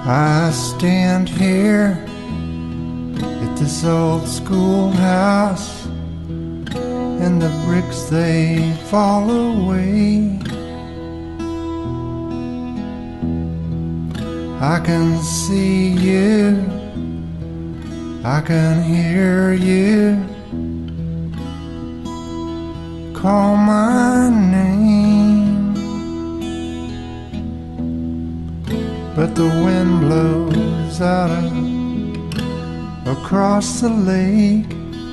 I stand here at this old schoolhouse, and the bricks they fall away. I can see you, I can hear you call my name, but the wind blows out across the lake,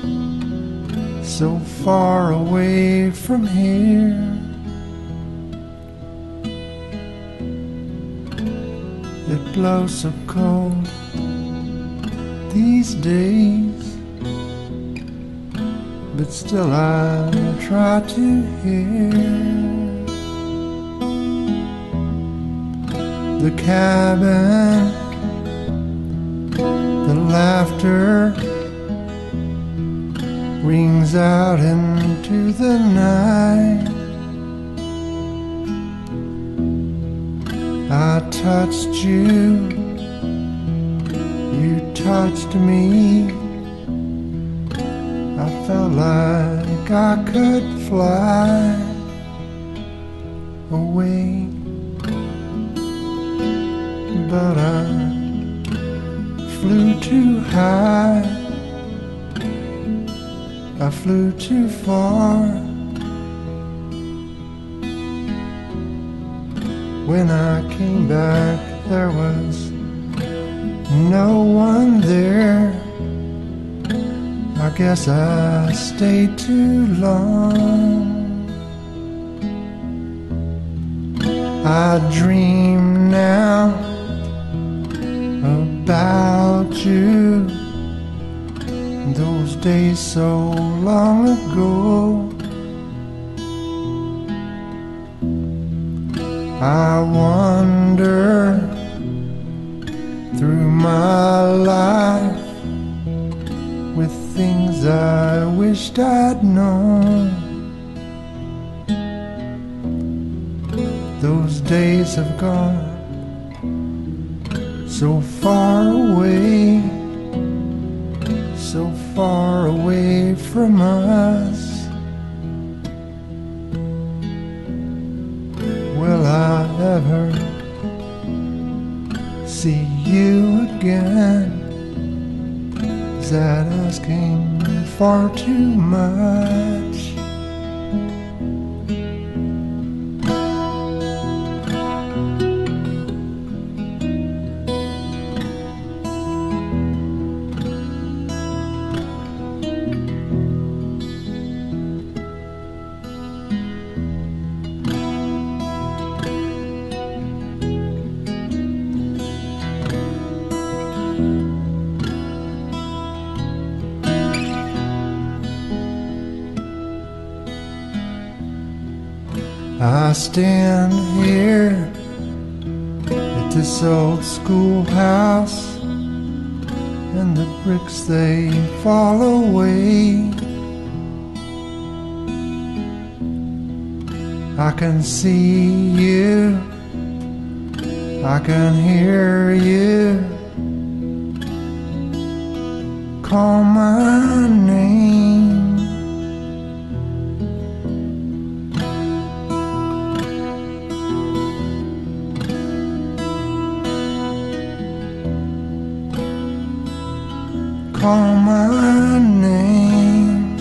so far away from here. It blows so cold these days, but still I try to hear the cabin, the laughter rings out into the night. I touched you, you touched me. I felt like I could fly away, but I flew too high, I flew too far. When I came back, there was no one there. I guess I stayed too long. I dream now about you, those days so long ago. I wander through my life with things I wished I'd known. Those days have gone so far away, so far away from us. Will I ever see you again? Is that asking far too much? I stand here at this old schoolhouse, and the bricks they fall away. I can see you, I can hear you call my name. Call my name.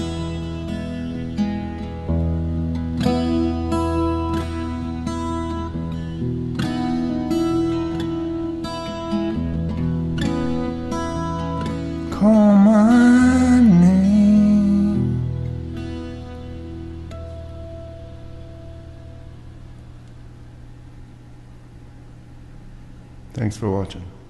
Call my name. Thanks for watching.